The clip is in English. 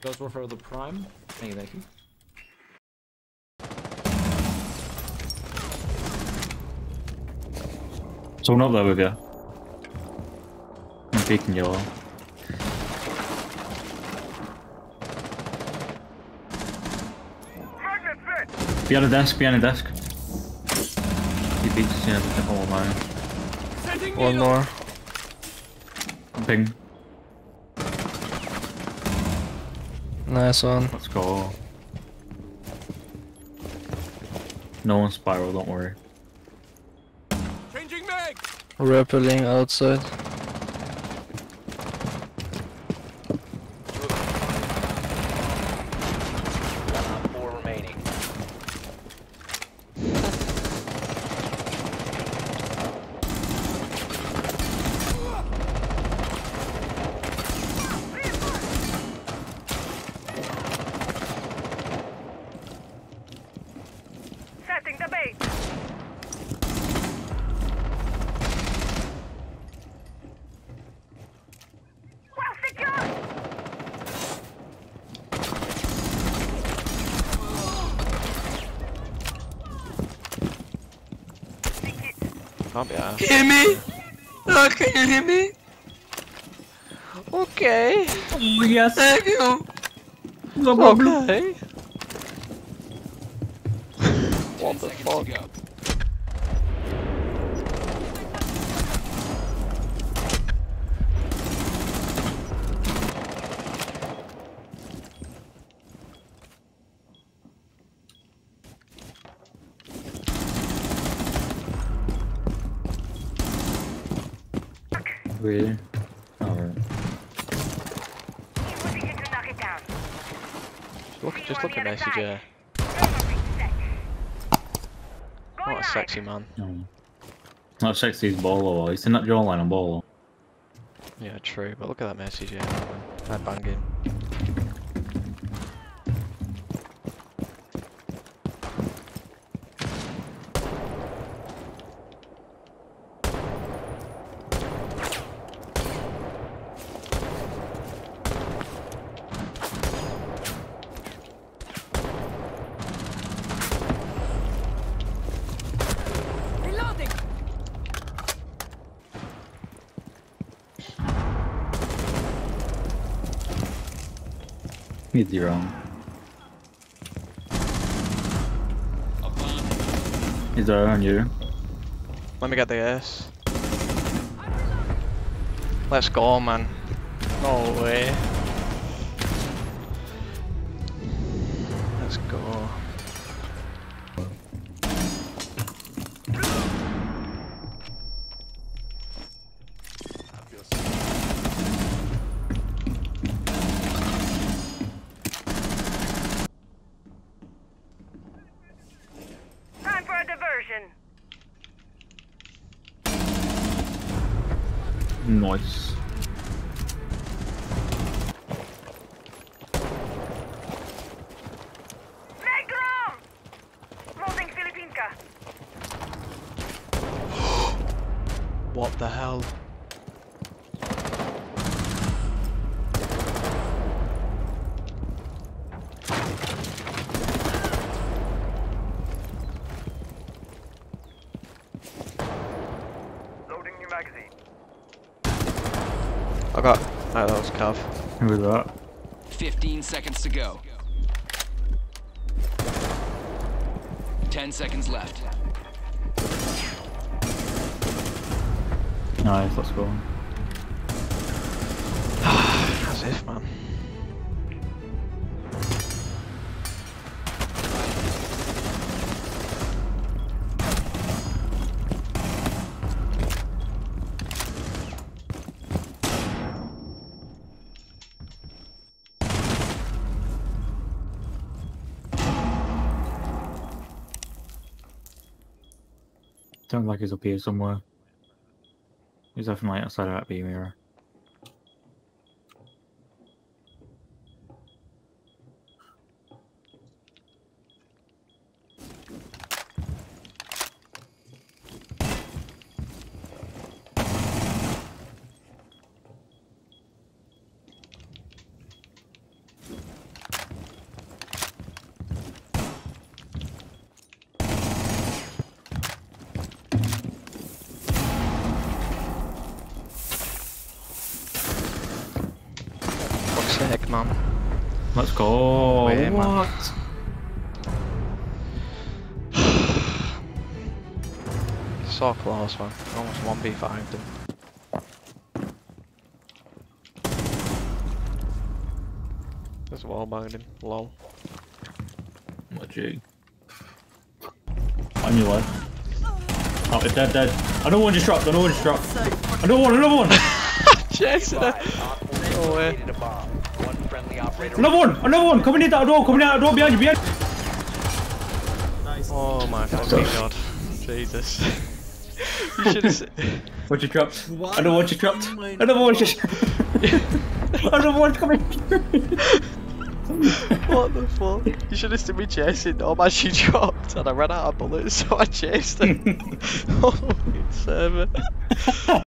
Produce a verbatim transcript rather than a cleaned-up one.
Ghost Warfare the Prime. Thank you, thank you. Someone up there with you. I'm peeking yellow. Behind a desk, behind a desk. He beats us, yeah, there's all mine. One more. Ping. Nice one. Let's go. No one spiral, don't worry. Changing mag. Rappelling outside. Four remaining. Setting the bait. Well secured. Can't be asked. Hear me? Oh, can you hear me? Okay. Oh yes! Thank you. No problem! Okay. What the fuck? Really? Alright. Position to knock it down. Look, just look at Messi, yeah. What a sexy man. No. Not sexy, he's Bolo. He's in that jawline on Bolo. Yeah, true, but look at that message, yeah. Head banging. Reloading. He's your own. He's there on you. Let me get the ace. Let's go, man. No way. Let's go. Time for a diversion. Nice. Negro! Loading Filipinka. What the hell? Loading new magazine. I got. Oh, that was Cav. Who was that? Fifteen seconds to go. Ten seconds left. Nice, let's go. As if, man. Sounds like he's up here somewhere. He's definitely outside of that B mirror. Sick, man. Let's go. Wait, man. What? So close, man. Almost one v five them. There's a wall behind him. Lol. What G? On your left. Oh, it's dead, dead. Another one just dropped. Another one just dropped. Another one. Another one. Jason. Op four No way. located a bomb. One friendly operator. Another one. Another one. Coming in that door. Coming out that door behind you. Behind. Oh my fucking god. Jesus. You should have said. One just dropped. Another one just dropped. Another one just. Another one coming. What the fuck? You should have seen me chasing. Oh man, she dropped and I ran out of bullets, so I chased her. Oh, server.